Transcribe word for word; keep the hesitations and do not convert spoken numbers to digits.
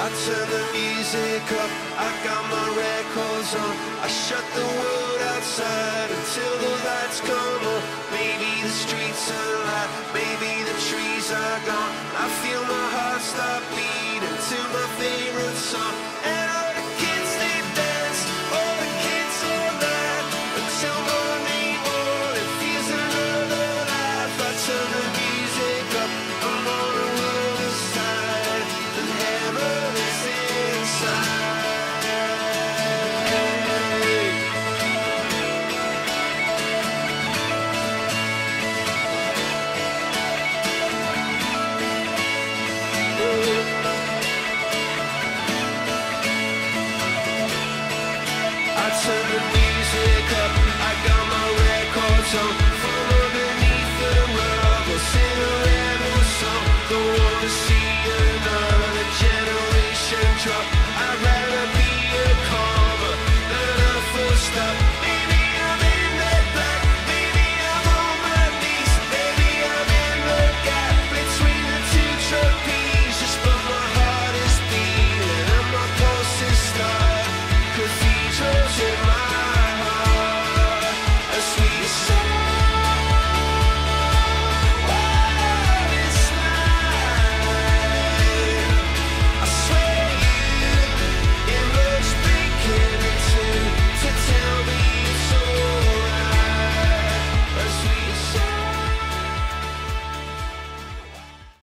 turn the music up, I got my records on. I shut the world outside until the lights come on. Maybe the streets are alive, maybe the trees are gone. I feel my heart stop beating.